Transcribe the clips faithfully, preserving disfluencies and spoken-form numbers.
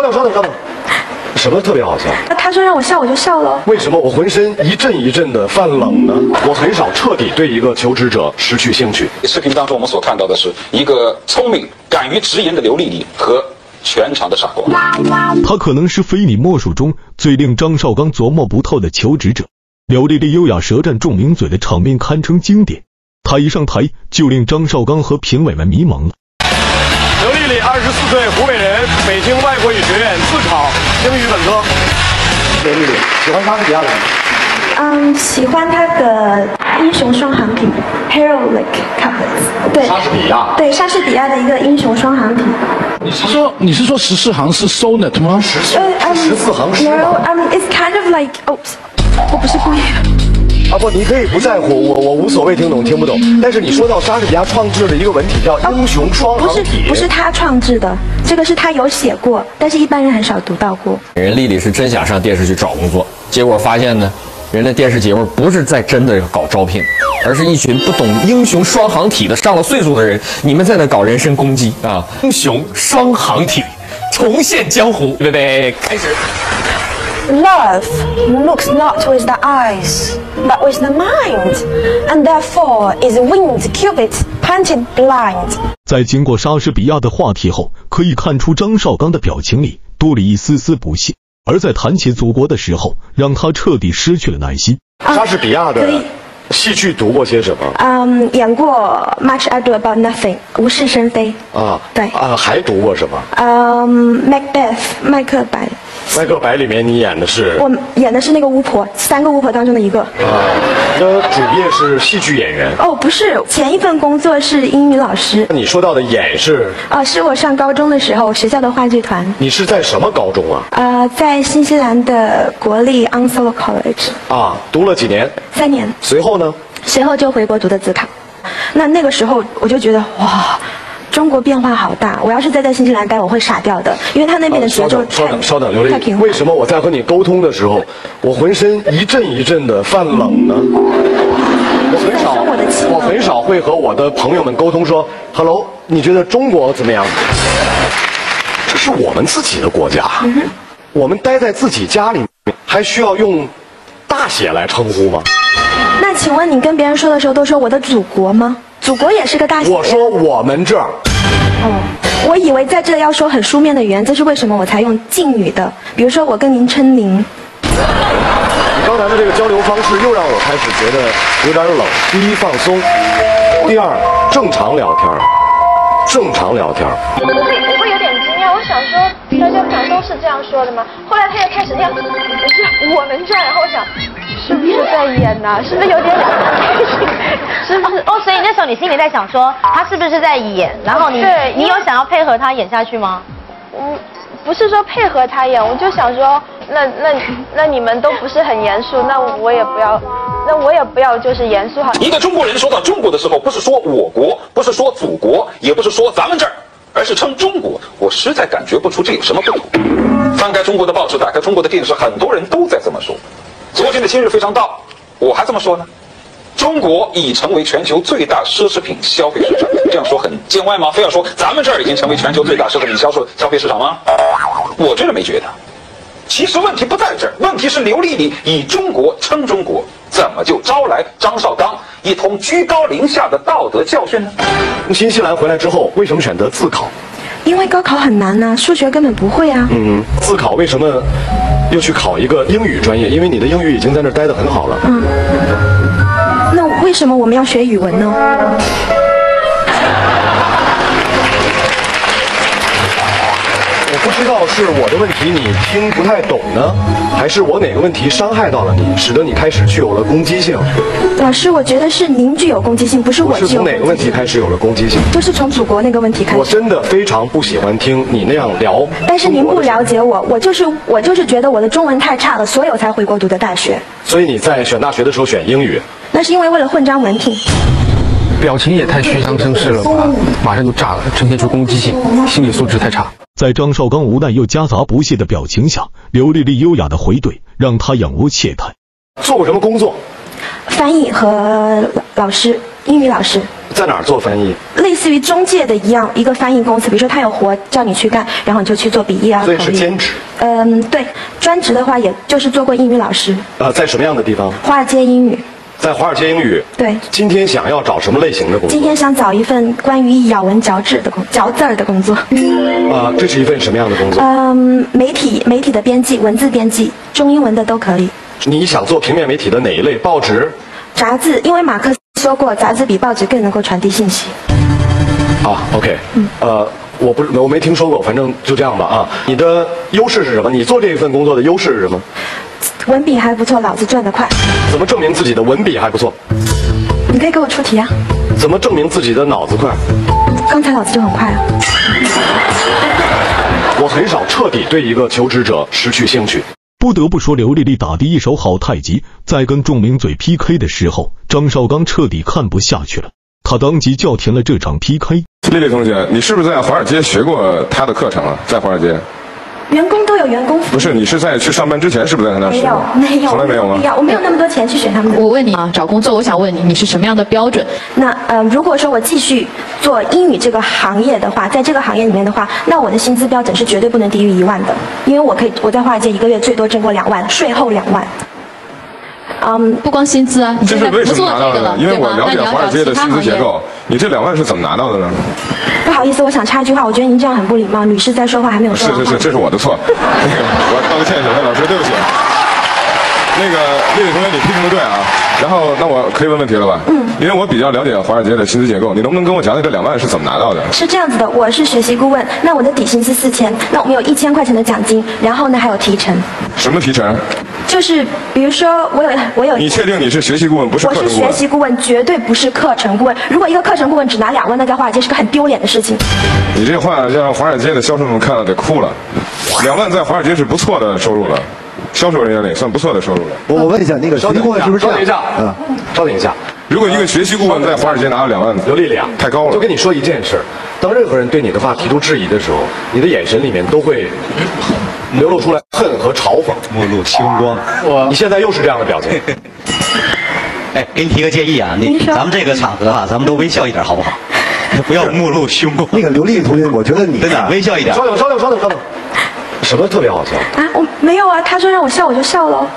等稍等稍等，什么特别好笑？ 他说让我笑，我就笑了。 为什么我浑身一阵一阵的犯冷呢？我很少彻底对一个求职者失去兴趣。 视频当中我们所看到的是一个聪明、敢于直言的刘丽丽和全场的傻瓜。 他可能是非你莫属中最令张绍刚琢磨不透的求职者。刘丽丽优雅舌战众名嘴的场面堪称经典，她一上台就令张绍刚和评委们迷茫了。 刘丽丽，二十四岁，湖北人，北京外国语学院自考英语本科。刘丽丽喜欢莎士比亚的人？ 嗯，喜欢他的英雄双行体 ，heroic couplets。对， 莎士比亚。 对，莎士比亚的一个英雄双行体。 你是说你是说十四行是 sonnet 吗？ 十四十四行诗吗 ？No, I mean it's kind of like， 哦，我不是故意的。 啊不，你可以不在乎，我我无所谓听懂听不懂。但是你说到莎士比亚创制的一个文体叫英雄双行体， 不是不是他创制的，这个是他有写过，但是一般人很少读到过。 人丽丽是真想上电视去找工作，结果发现呢，人家电视节目不是在真的搞招聘，而是一群不懂英雄双行体的上了岁数的人，你们在那搞人身攻击啊！英雄双行体，重现江湖，对不对？开始。 Love looks not with the eyes, but with the mind, and therefore is winged Cupid painted blind. 在经过莎士比亚的话题后，可以看出张绍刚的表情里多了一丝丝不屑，而在谈起祖国的时候，让他彻底失去了耐心。 莎士比亚的戏剧读过些什么？ 嗯，演过《Much Ado About Nothing》无事生非。啊，对。啊， 还读过什么？ 嗯，《Macbeth》麦克白。 麦克白里面你演的是？ 我演的是那个巫婆，三个巫婆当中的一个。 啊，你的主业是戏剧演员？ 哦，不是，前一份工作是英语老师。 你说到的演是？ 啊，是我上高中的时候学校的话剧团。 你是在什么高中啊？ 呃，在新西兰的国立 Onslow College。 啊，读了几年？ 三年。 随后呢？ 随后就回国读的自考。那那个时候我就觉得哇。中国变化好大，我要是再在新西兰待，我会傻掉的，因为他那边的节奏太、啊、稍等，稍等，刘丽丽，为什么我在和你沟通的时候，我浑身一阵一阵的犯冷呢？我很少，我很少会和我的朋友们沟通说 ，Hello， 你觉得中国怎么样？这是我们自己的国家，嗯、我们待在自己家里，还需要用大写来称呼吗？ 那请问你跟别人说的时候，都说我的祖国吗？祖国也是个大写。 我说我们这儿。 哦，我以为在这要说很书面的语言，这是为什么我才用敬语的。比如说我跟您称您。 你刚才的这个交流方式又让我开始觉得有点冷。第一，放松；第二，正常聊天。正常聊天。 我会我会有点惊讶，我想说大家不想都是这样说的吗？后来他又开始这样，不是我们这样，然后我想。是不是在演呢、啊？是不是有点是不是？哦，所以那时候你心里在想说，他是不是在演？然后你对你有想要配合他演下去吗？ 嗯，不是说配合他演，我就想说，那那那你们都不是很严肃，那我也不要，那我也不要就是严肃好。 一个中国人说到中国的时候，不是说我国，不是说祖国，也不是说咱们这儿，而是称中国。我实在感觉不出这有什么不同。翻开中国的报纸，打开中国的电视，很多人都在这么说。昨天的今日非常到，我还这么说呢。中国已成为全球最大奢侈品消费市场，这样说很见外吗？非要说咱们这儿已经成为全球最大奢侈品销售消费市场吗？我真的没觉得。其实问题不在这儿，问题是刘丽丽以中国称中国，怎么就招来张绍刚一通居高临下的道德教训呢？ 从新西兰回来之后，为什么选择自考？ 因为高考很难呐、啊，数学根本不会啊。 嗯，自考为什么又去考一个英语专业？因为你的英语已经在那儿待得很好了。 嗯，那为什么我们要学语文呢？ 我不知道是我的问题你听不太懂呢，还是我哪个问题伤害到了你，使得你开始具有了攻击性？ 老师，我觉得是您具有攻击性，不是我具有攻击性。是从哪个问题开始有了攻击性？ 就是从祖国那个问题开始。 我真的非常不喜欢听你那样聊。 但是您不了解我，我就是我就是觉得我的中文太差了，所以我才回国读的大学。 所以你在选大学的时候选英语？ 那是因为为了混张文凭。 表情也太虚张声势了吧，马上就炸了，呈现出攻击性，心理素质太差。 在张绍刚无奈又夹杂不屑的表情下，刘丽丽优雅的回怼让他仰卧切叹。 做过什么工作？ 翻译和老师， 英语老师。 在哪儿做翻译？ 类似于中介的一样，一个翻译公司，比如说他有活叫你去干，然后你就去做笔译啊。 所以是兼职。 嗯，对，专职的话也就是做过英语老师。 呃，在什么样的地方？ 华尔街英语。 在华尔街英语。 对。 今天想要找什么类型的工作？ 今天想找一份关于咬文嚼字的工嚼字儿的工作。 啊、呃，这是一份什么样的工作？ 嗯，媒体媒体的编辑，文字编辑，中英文的都可以。 你想做平面媒体的哪一类？报纸？ 杂志，因为马克思说过，杂志比报纸更能够传递信息。 啊 ，OK，嗯，呃，我不，我没听说过，反正就这样吧啊。你的优势是什么？你做这一份工作的优势是什么？ 文笔还不错，脑子转得快。 怎么证明自己的文笔还不错？ 你可以给我出题啊。 怎么证明自己的脑子快？ 刚才脑子就很快啊。 我很少彻底对一个求职者失去兴趣。 不得不说，刘丽丽打的一手好太极，在跟众名嘴 P K 的时候，张绍刚彻底看不下去了，他当即叫停了这场 P K。 丽丽同学，你是不是在华尔街学过他的课程啊？在华尔街？ 员工都有员工服。 不是，你是在去上班之前是不是在他那学？ 没有，没有， 从来没有吗？ 没有，我没有那么多钱去选他们。 我问你啊，找工作，我想问你，你是什么样的标准？ 那呃，如果说我继续做英语这个行业的话，在这个行业里面的话，那我的薪资标准是绝对不能低于一万的，因为我可以我在华尔街一个月最多挣过两万，税后两万。嗯， 不光薪资啊，你这是为什么拿到的呢？因为我了解华尔街的薪资结构，你这两万是怎么拿到的呢？ 不好意思，我想插一句话，我觉得您这样很不礼貌。女士在说话还没有说完话。 是是是，这是我的错。那个，我道个歉，小蔡老师，对不起。那个丽丽同学，你批评的对啊。然后，那我可以问问题了吧？嗯。因为我比较了解华尔街的薪资结构，你能不能跟我讲讲这两万是怎么拿到的？ 是这样子的，我是学习顾问，那我的底薪是四千，那我们有一千块钱的奖金，然后呢还有提成。 什么提成？ 就是比如说我有我有。 你确定你是学习顾问，不是课程顾问？ 我是学习顾问，绝对不是课程顾问。如果一个课程顾问只拿两万，那在华尔街是个很丢脸的事情。 你这话让华尔街的销售们看了得哭了。两万在华尔街是不错的收入了。销售人员里算不错的收入了。 我我问一下，那个学习顾问是不是这样？ 稍等一下，嗯，稍等一下。 如果一个学习顾问在华尔街拿了两万， 刘丽丽啊， 太高了。 就跟你说一件事，当任何人对你的话提出质疑的时候，你的眼神里面都会流露出来恨和嘲讽。 目露凶光。 我，你现在又是这样的表情。 哎，给你提个建议啊，你咱们这个场合啊，咱们都微笑一点好不好？不要目露凶光。 那个刘丽丽同学，我觉得你真的微笑一点。 稍等，稍等，稍等，稍等。什么特别好笑啊？我没有啊，他说让我笑我就笑喽。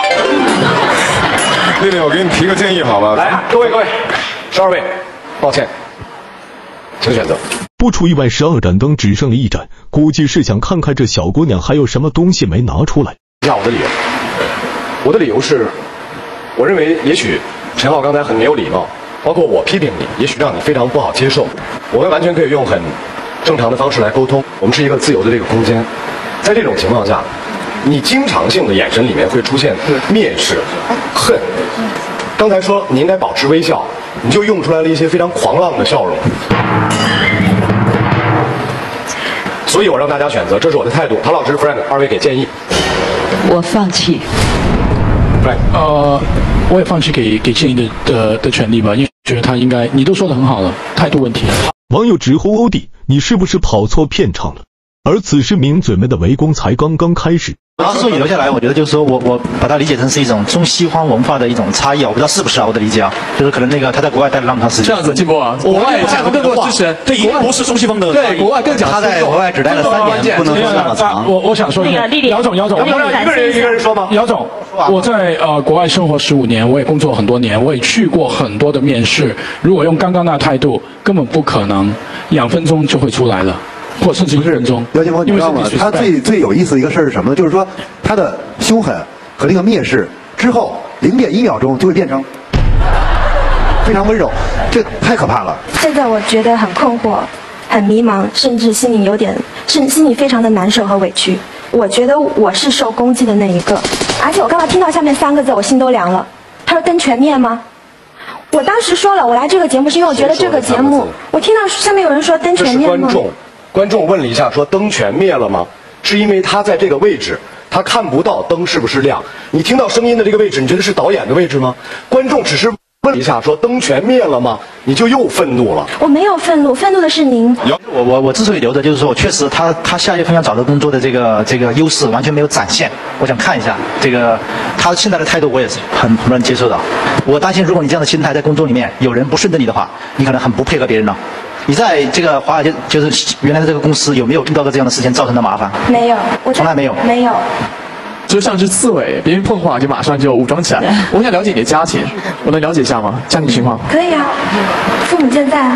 丽丽，我给你提个建议好吧？ 来，各位各位，十二位，抱歉，请选择。 不出意外，十二盏灯只剩了一盏，估计是想看看这小姑娘还有什么东西没拿出来。 一下我的理由，我的理由是，我认为也许陈浩刚才很没有礼貌，包括我批评你，也许让你非常不好接受。我们完全可以用很正常的方式来沟通，我们是一个自由的这个空间。在这种情况下，你经常性的眼神里面会出现蔑视、恨。刚才说你应该保持微笑，你就用出来了一些非常狂浪的笑容。所以我让大家选择，这是我的态度。陶老师、Frank， 二位给建议。 我放弃。 Frank， 呃，我也放弃给给建议的的的权利吧，因为觉得他应该，你都说的很好了，态度问题。 网友直呼欧弟，你是不是跑错片场了？而此时名嘴们的围攻才刚刚开始。 之所以留下来，我觉得就是说我我把它理解成是一种中西方文化的一种差异啊，我不知道是不是啊，我的理解啊，就是可能那个他在国外待了那么长时间。 这样子，金波啊，国外讲的更多支持， 这一定不是中西方的。 对，国外更讲。 他在国外只待了三年，不能说那么长。 我我想说一个，姚总，姚总， 一个人一个人说吗？ 姚总，我在呃国外生活十五年，我也工作很多年，我也去过很多的面试。如果用刚刚那态度，根本不可能两分钟就会出来了。或甚至一分钟， 姚建峰，你知道吗？他最最有意思的一个事儿是什么呢？就是说，他的凶狠和这个蔑视之后，零点一秒钟就会变成非常温柔，这太可怕了。 现在我觉得很困惑、很迷茫，甚至心里有点，心心里非常的难受和委屈。我觉得我是受攻击的那一个，而且我刚才听到下面三个字，我心都凉了。他说“灯全灭”吗？我当时说了，我来这个节目是因为我觉得这个节目，我听到下面有人说“灯全灭”吗？ 观众问了一下，说灯全灭了吗？是因为他在这个位置，他看不到灯是不是亮。你听到声音的这个位置，你觉得是导演的位置吗？观众只是问一下，说灯全灭了吗？你就又愤怒了？ 我没有愤怒，愤怒的是您。 我我我之所以留着，就是说我确实他他下一份要找的工作的这个这个优势完全没有展现。我想看一下这个他现在的态度，我也是很很不能接受的。我担心，如果你这样的心态在工作里面有人不顺着你的话，你可能很不配合别人了。你在这个华尔街，就是原来的这个公司，有没有遇到过这样的事情造成的麻烦？ 没有，我从来没有。 没有。 就像只刺猬，别人碰话就马上就武装起来。我想了解你的家庭，我能了解一下吗？家庭情况？ 可以啊，父母健在。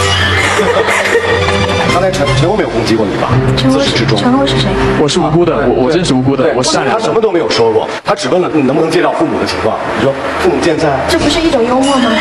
刚才陈陈欧没有攻击过你吧？ 陈欧是陈欧是谁？ 我是无辜的，我我真是无辜的，我善良。 他什么都没有说过，他只问了你能不能介绍父母的情况。你说父母健在？ 这不是一种幽默吗？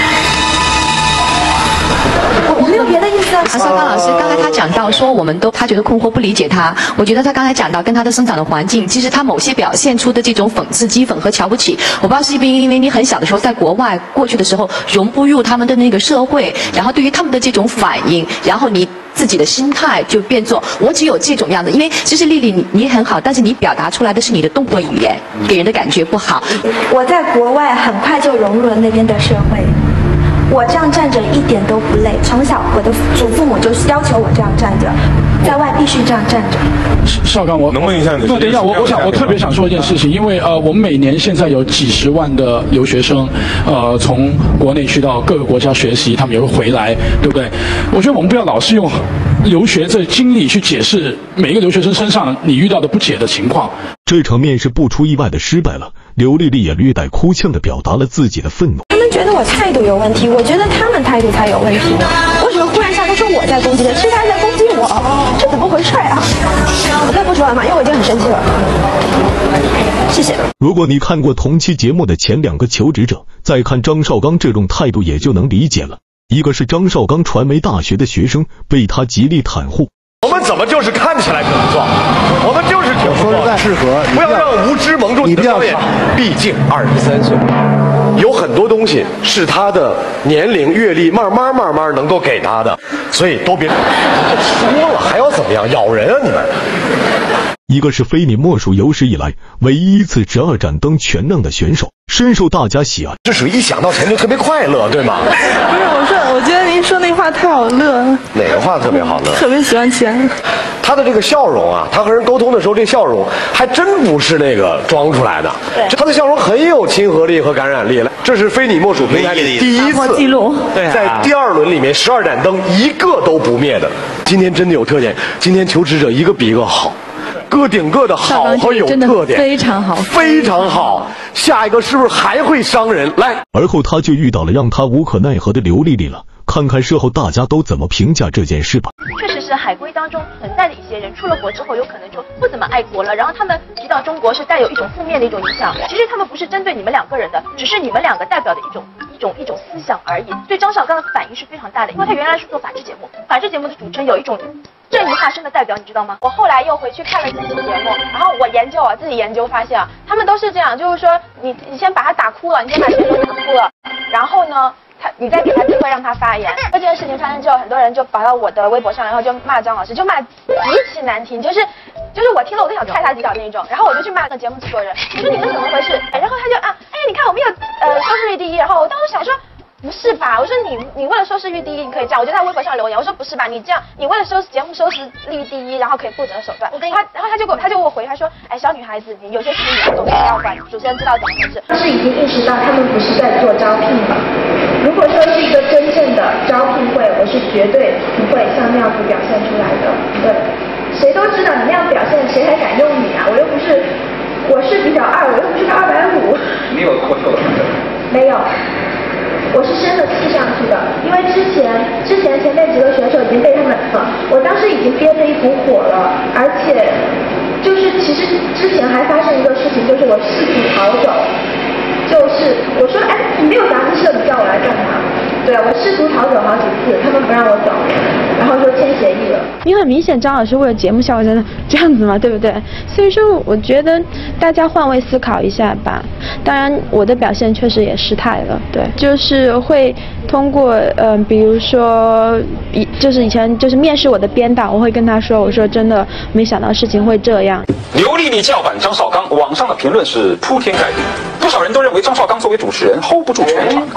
我我没有别的意思啊。 张绍刚老师刚才他讲到说，我们都他觉得困惑不理解他。我觉得他刚才讲到跟他的生长的环境，其实他某些表现出的这种讽刺、讥讽和瞧不起，我不知道是不是因为你很小的时候在国外过去的时候融不入他们的那个社会，然后对于他们的这种反应，然后你自己的心态就变作我只有这种样子。因为其实丽丽你你很好，但是你表达出来的是你的动作语言，给人的感觉不好。 我在国外很快就融入了那边的社会。我这样站着一点都不累，从小我的祖父母就要求我这样站着，在外必须这样站着。 绍刚，我能问一下你？ 对，等一下，我我想我特别想说一件事情，因为呃，我们每年现在有几十万的留学生，呃，从国内去到各个国家学习，他们也会回来，对不对？我觉得我们不要老是用留学这经历去解释每一个留学生身上你遇到的不解的情况。 这场面试不出意外的失败了，刘丽丽也略带哭腔地表达了自己的愤怒。 他们觉得我态度有问题，我觉得他们态度才有问题呢。为什么忽然一下都说我在攻击他，是他在攻击我？这怎么回事啊？我再不说了嘛，因为我已经很生气了。谢谢。 如果你看过同期节目的前两个求职者，再看张绍刚这种态度也就能理解了。一个是张绍刚传媒大学的学生，被他极力袒护。 我们怎么就是看起来挺不错？我们就是挺不错，适合。不要让无知蒙住你的双眼。毕竟二十三岁，有很多东西是他的年龄、阅历慢慢慢慢能够给他的，所以都别说了，还要怎么样？咬人啊你们！ 一个是非你莫属有史以来唯一一次十二盏灯全亮的选手，深受大家喜爱。 这属于一想到钱就特别快乐，对吗？ 不是，我说，我觉得您说那话太好乐了。 哪个话特别好乐？ 特别喜欢钱。 他的这个笑容啊，他和人沟通的时候，这笑容还真不是那个装出来的。对，他的笑容很有亲和力和感染力了。这是非你莫属平台里第一次记录， 在第二轮里面十二盏灯一个都不灭的。今天真的有特点，今天求职者一个比一个好。个顶个的好和有特点， 非常好， 非常好。下一个是不是还会伤人？来， 而后他就遇到了让他无可奈何的刘丽丽了。看看事后大家都怎么评价这件事吧。 确实是海归当中存在的一些人，出了国之后有可能就不怎么爱国了，然后他们提到中国是带有一种负面的一种影响。其实他们不是针对你们两个人的，只是你们两个代表的一种一种一种思想而已。对张绍刚的反应是非常大的，因为他原来是做法制节目，法制节目的主持人有一种正义化身的代表，你知道吗？我后来又回去看了几期节目，然后我研究啊，自己研究发现啊，他们都是这样，就是说你你先把他打哭了，你先把选手打哭了，然后呢，他你再给他机会让他发言。这件事情发生之后，很多人就跑到我的微博上，然后就骂张老师，就骂极其难听，就是就是我听了我都想踹他几脚那种。然后我就去骂那个节目制作人，我说你们怎么回事？然后他就啊，哎呀，你看我们有呃收视率第一，然后我当时想说。不是吧？我说你你为了收视率第一，你可以这样。我就在微博上留言，我说不是吧？你这样，你为了收节目收视率第一，然后可以不择手段。我跟他，然后他就给我，他就给我回，他说，哎，小女孩子，你有些事情你要懂得要管，主持人知道怎么回事。 是已经意识到他们不是在做招聘了。如果说是一个真正的招聘会，我是绝对不会像那样子表现出来的。对，谁都知道你那样表现，谁还敢用你啊？我又不是，我是比较二，我又不是二百五。 你有脱臼的吗？ 没有。我是生了气上去的，因为之前之前前面几个选手已经被他们了，我当时已经憋着一股火了，而且就是其实之前还发生一个事情，就是我试图逃走，就是我说哎你没有杂志社，你叫我来干嘛？对啊，我试图逃走好几次，他们不让我走，然后就签协议了。 因为很明显张老师为了节目效果真的这样子嘛，对不对？所以说我觉得大家换位思考一下吧。当然我的表现确实也失态了，对，就是会通过嗯、呃，比如说以就是以前就是面试我的编导，我会跟他说，我说真的没想到事情会这样。 刘丽丽叫板张绍刚，网上的评论是铺天盖地，不少人都认为张绍刚作为主持人 hold 不住全场。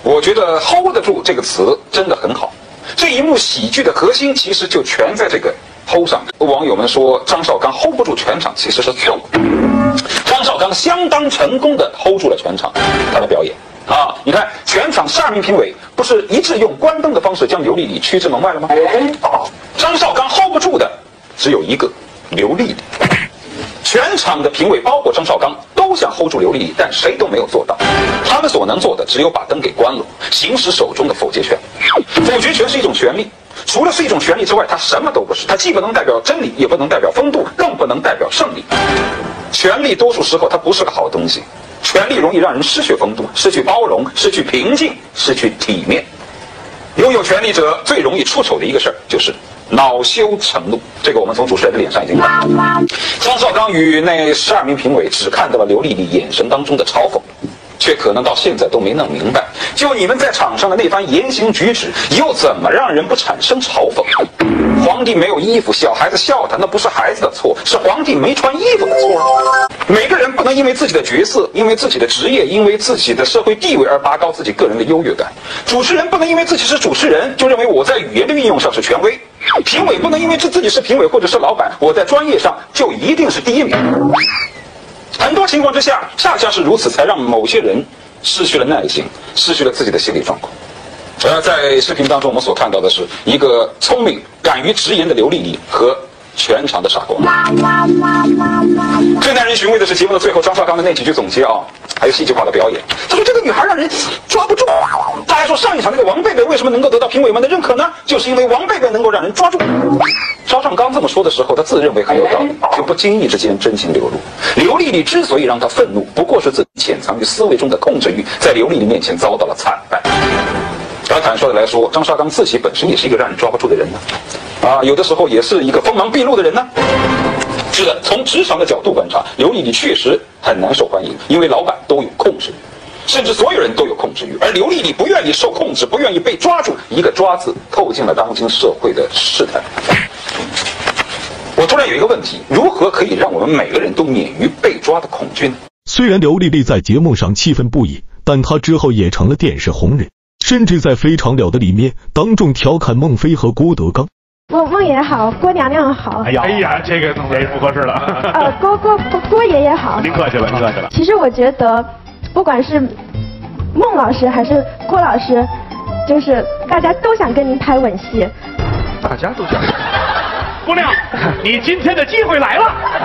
我觉得 hold 得住这个词真的很好。这一幕喜剧的核心其实就全在这个 hold 上。网友们说张绍刚 hold 不住全场，其实是错误。张绍刚相当成功的 hold 住了全场，他的表演啊，你看全场十二名评委不是一致用关灯的方式将刘丽丽驱至门外了吗？张绍刚 hold 不住的只有一个刘丽丽。全场的评委包括张绍刚都想 hold 住刘丽丽，但谁都没有做到。他们所能做的只有把灯给关了，行使手中的否决权。否决权是一种权利，除了是一种权利之外，它什么都不是。它既不能代表真理，也不能代表风度，更不能代表胜利。权力多数时候它不是个好东西，权力容易让人失去风度，失去包容，失去平静，失去体面。拥有权力者最容易出丑的一个事儿就是恼羞成怒，这个我们从主持人的脸上已经看到。张绍刚与那十二名评委只看到了刘丽丽眼神当中的嘲讽，却可能到现在都没弄明白，就你们在场上的那番言行举止，又怎么让人不产生嘲讽？皇帝没有衣服，小孩子笑他，那不是孩子的错，是皇帝没穿衣服的错。每个人不能因为自己的角色，因为自己的职业，因为自己的社会地位而拔高自己个人的优越感。主持人不能因为自己是主持人，就认为我在语言的运用上是权威。评委不能因为自己是评委或者是老板，我在专业上就一定是第一名。很多情况之下，恰恰是如此，才让某些人失去了耐心，失去了自己的心理状况。而在视频当中，我们所看到的是一个聪明、敢于直言的刘丽丽和全场的傻瓜。最耐人寻味的是节目的最后，张绍刚的那几句总结啊，还有戏剧化的表演。他说这个女孩让人抓不住。大家说上一场那个王贝贝为什么能够得到评委们的认可呢？就是因为王贝贝能够让人抓住。张绍刚这么说的时候，他自认为很有道理，就不经意之间真情流露。刘丽丽之所以让他愤怒，不过是自己潜藏于思维中的控制欲，在刘丽丽面前遭到了惨败。而坦率的来说，张绍刚自己本身也是一个让人抓不住的人呢，啊，有的时候也是一个锋芒毕露的人呢。是的，从职场的角度观察，刘丽丽确实很难受欢迎，因为老板都有控制欲，甚至所有人都有控制欲，而刘丽丽不愿意受控制，不愿意被抓住，一个抓字透进了当今社会的试探。我突然有一个问题，如何可以让我们每个人都免于被抓的恐惧呢？ 虽然刘丽丽在节目上气愤不已，但她之后也成了电视红人，甚至在《非常了得》里面当众调侃孟非和郭德纲。 孟孟爷好，郭娘娘好。 哎呀，哎呀，这个这不合适了。 呃，郭郭郭郭爷爷好。 您客气了，您客气了。 其实我觉得，不管是孟老师还是郭老师，就是大家都想跟您拍吻戏。 大家都想。姑娘，你今天的机会来了。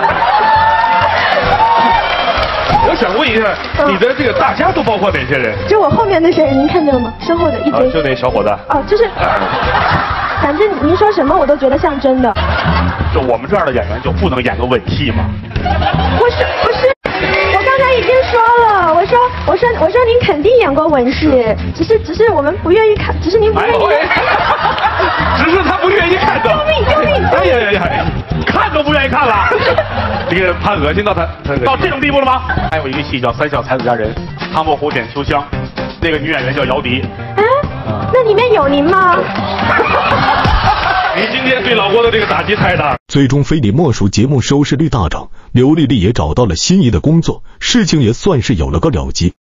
我想问一下，你的这个大家都包括哪些人？ 就我后面那些人，您看见了吗？身后的一堆。 啊，就那小伙子。 哦，就是，反正您说什么我都觉得像真的。 就我们这样的演员就不能演个吻戏吗？ 不是不是，我刚才已经说了，我说我说我说您肯定演过吻戏，只是只是我们不愿意看，只是您不愿意。 只是他不愿意看的。 救命救命！ 哎呀呀呀！看都不愿意看了，这个他恶心到他到这种地步了吗？还有一个戏叫《三笑才子佳人》，唐伯虎点秋香，那个女演员叫姚笛。 哎，那里面有您吗？ 你今天对老郭的这个打击太大。 最终非你莫属节目收视率大涨，刘丽丽也找到了心仪的工作，事情也算是有了个了结。